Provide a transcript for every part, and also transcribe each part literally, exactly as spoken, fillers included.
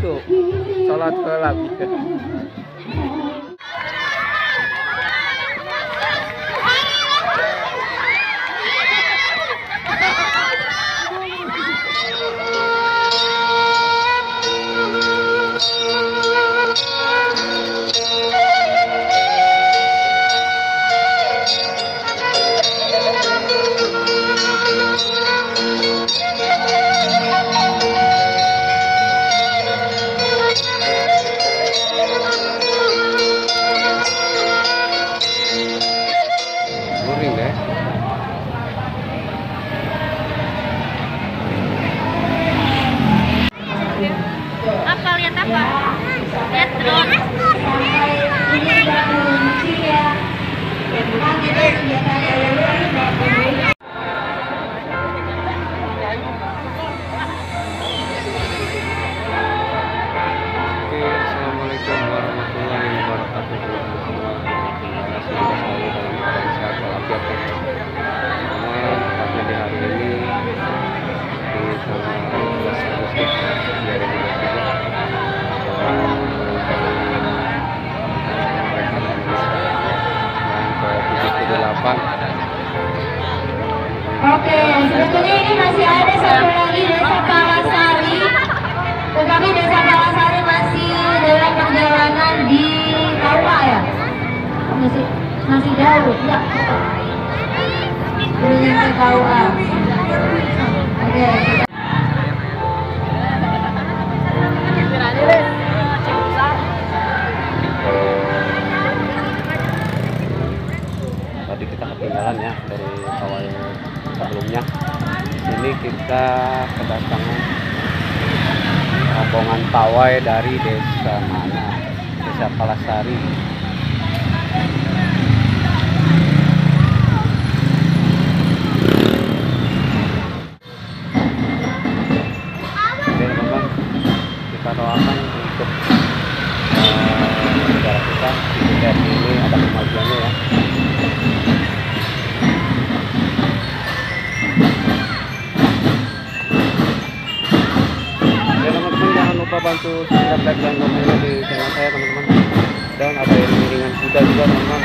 itu sholat kelab. Apa lihat apa? Lihat drone. Oke, assalamualaikum warahmatullahi wabarakatuh. Semoga selalu dalam keadaan sehat walafiat. Semua tepatnya di hari ini di tanggal dua belas Agustus dua ribu dua puluh tiga. delapan. Oke, sebetulnya ini masih ada satu lagi Desa Palasari, tetapi Desa Palasari masih dalam perjalanan di K U A ya, masih masih jauh ya, belum ke K U A. Oke. Tadi kita ketinggalan ya dari awal sebelumnya. Ini kita kedatangan rombongan pawai dari desa mana? Desa Palasari. Oke teman-teman, kita doakan untuk saudara kita di desa ini ada kemajuannya ya. Bantu subscribe, like, dan komennya di channel saya teman-teman. Dan ada iring-iringan kuda juga teman-teman.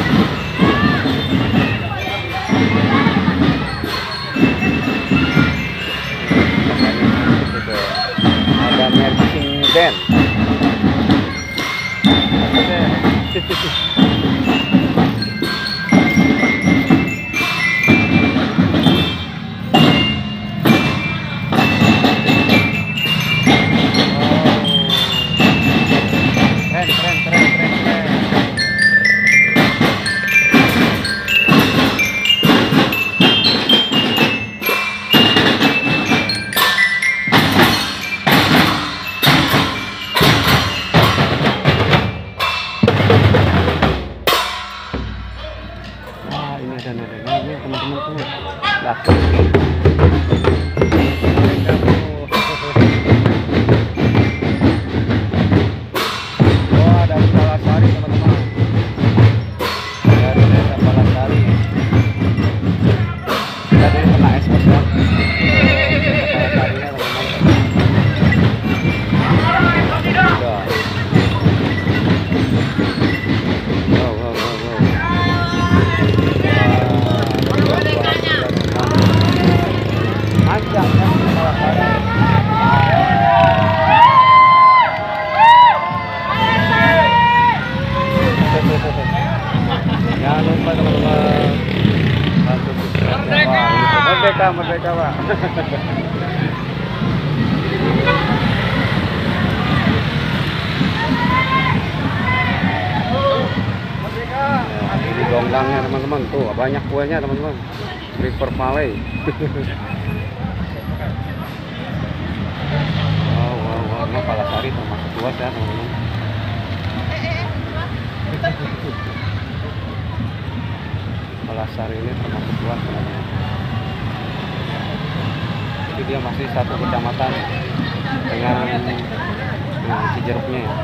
Ada marching band. Teman-teman tuh laku. Oh, ada Palasari teman-teman, dari desa Palasari. Kita dulu kena ekspor ya. Palasarinya teman-teman. Wow, wow, wow, wow. Ajak kan Palasari. Jangan lupa teman-teman bantu subscribe. Merdeka, merdeka Pak. Nah, ini gonggangnya teman-teman, tuh banyak kuenya teman-teman. River Valley. Wow, wow, wow, ini Palasari termasuk luas ya teman-teman. Palasari ini termasuk luas teman-teman. Jadi dia masih satu kecamatan dengan dengan Cijeruknya ya.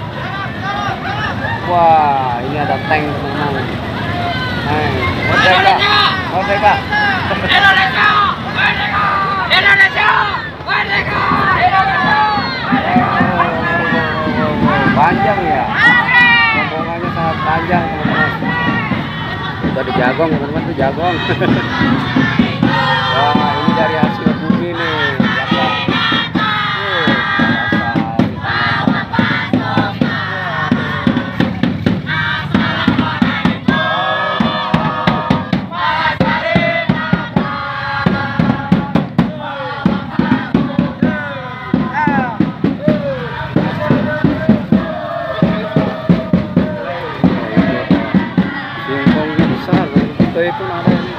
Wah, ini ada tank teman-teman. Hai, merdeka, merdeka. Indonesia, merdeka. Indonesia, merdeka. Indonesia, merdeka. panjang ya. Rombongannya sangat panjang teman-teman. Itu ada jagong teman-teman, tuh jagong. Wah, ini dari hasil bumi nih. Itu ada ini.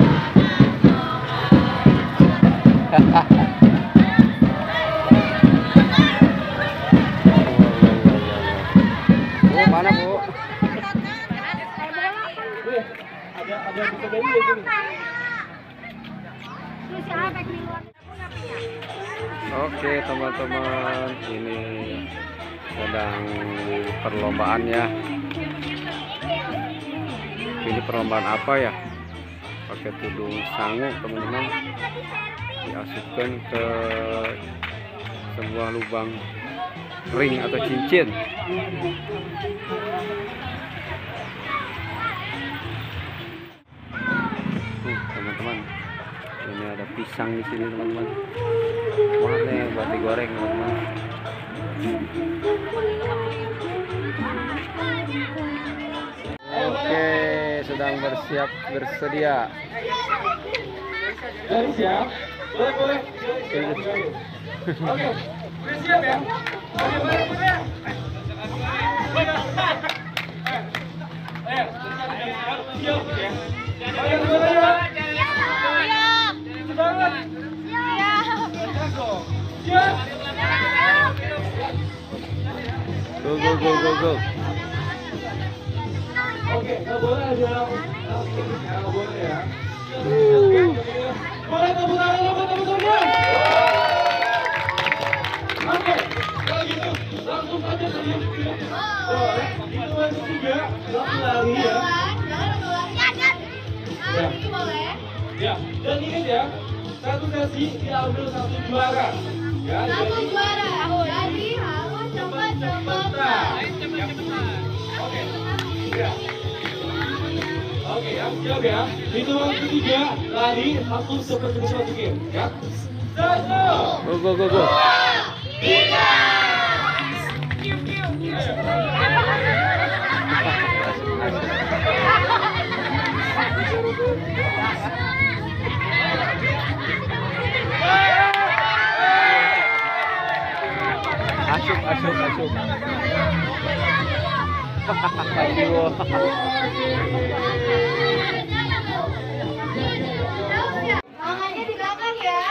Bu, mana Bu? Oke teman-teman, ini sedang perlombaan ya. Ini perlombaan apa ya? Pakai tudung sangu teman-teman, diasupkan ke sebuah lubang ring atau cincin. Tuh teman-teman, ini ada pisang di sini teman-teman. Wah nih buat digoreng teman-teman. Oke, sedang bersiap bersedia. Siap? Boleh, boleh. Oke, siap ya? Boleh, boleh, boleh. Ayo, siap ya? Ayo, boleh ya? Semangat. Siap. Go go go go go. Oke, nggak boleh aja. Oke, nggak boleh ya. Boleh tepuk tangan, tepuk tangan. Oke, kalau gitu langsung aja tadi. Boleh, itu langsung juga langsung lari ya. Ya. Ya, dan ingat ya, satu sesi diambil satu juara. Ya, Satu jadi juara. Jadi harus cepat-cepat. oke. Ya. Oke ya, siap ya. Hitungan ketiga, lari langsung seperti seperti game, ya. Satu, Go go go go. tiga. Asup asup asup. Aduh. Tangannya di belakang ya.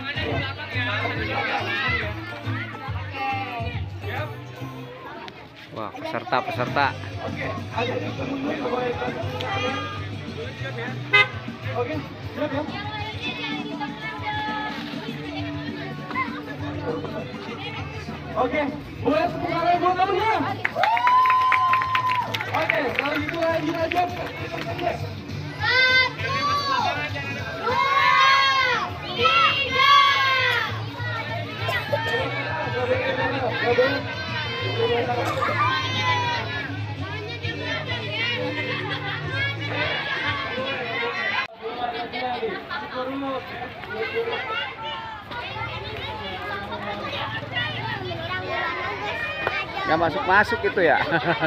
Wah, peserta peserta. Oke, ada yang kemudian boleh. Oke, siap ya. Oke, boleh tepuk tangan buat kamunya. Oke, kalau gitu lanjut aja. Satu, dua, tiga. Nggak masuk masuk itu ya.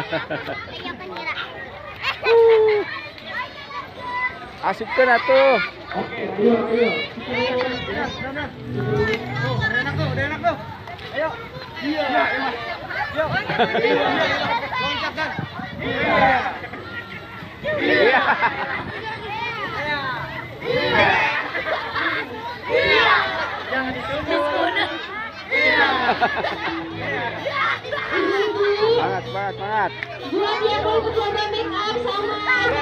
Asupkan atuh. Oke, ayo, ayo. Ayo. Iya, ayo. Yuk. Loncatkan. Iya. Iya. Iya. Jangan ditunduk. Iya. Semangat, semangat, semangat. Buat yang mau coba make up sama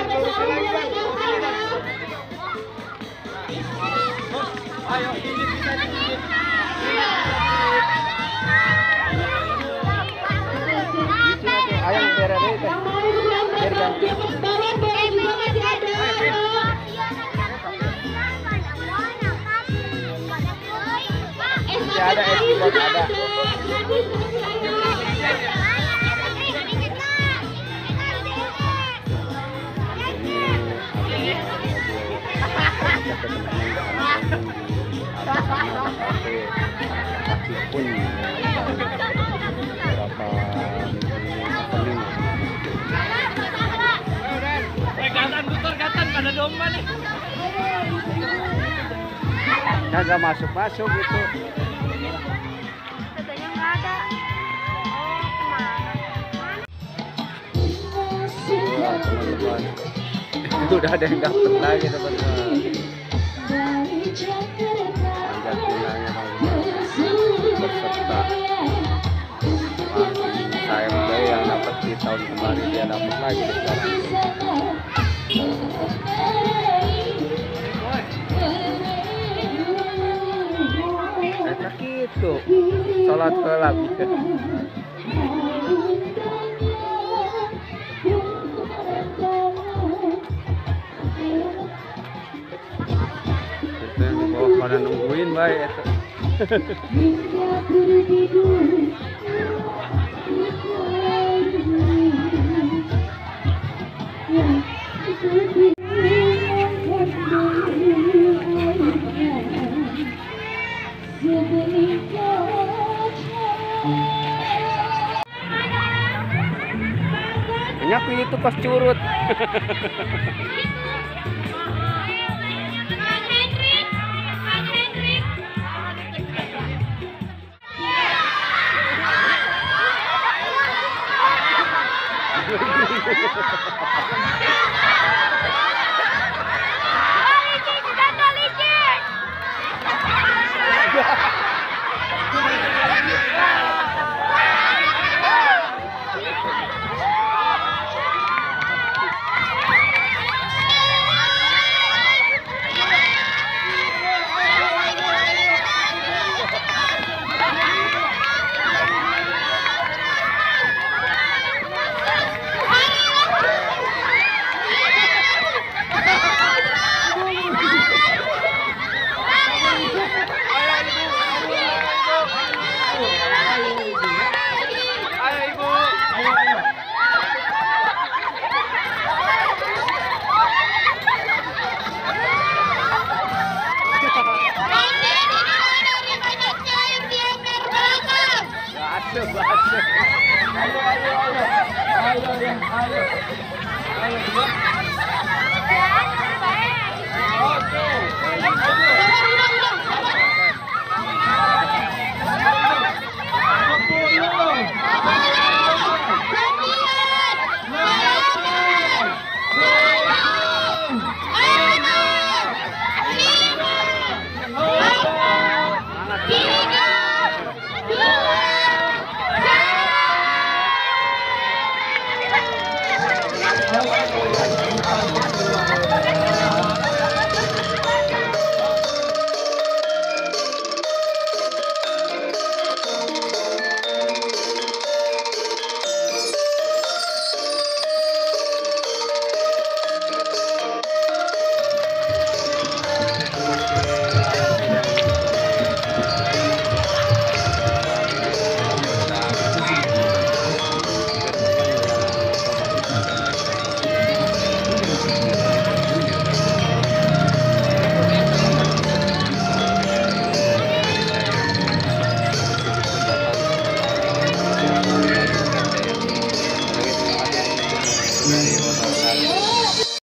Ayo, ini bisa dikit. Ayo biar ada itu. Biar ganti. bawah boleh juga masih ada. Masih ada es krim ada. sana ada kafe kaki pun beberapa happening. Kagak masuk-masuk gitu. Katanya nggak ada. Wah, teman-teman. Itu udah ada yang daftar lagi teman-teman. Argentinanya berserta. Wah, saya muda yang dapat di tahun kemarin dia dapat lagi sekarang. Enak gitu. Salat kelab. Itu yang di bawah pada nungguin baik itu. Nyaku itu pas curut.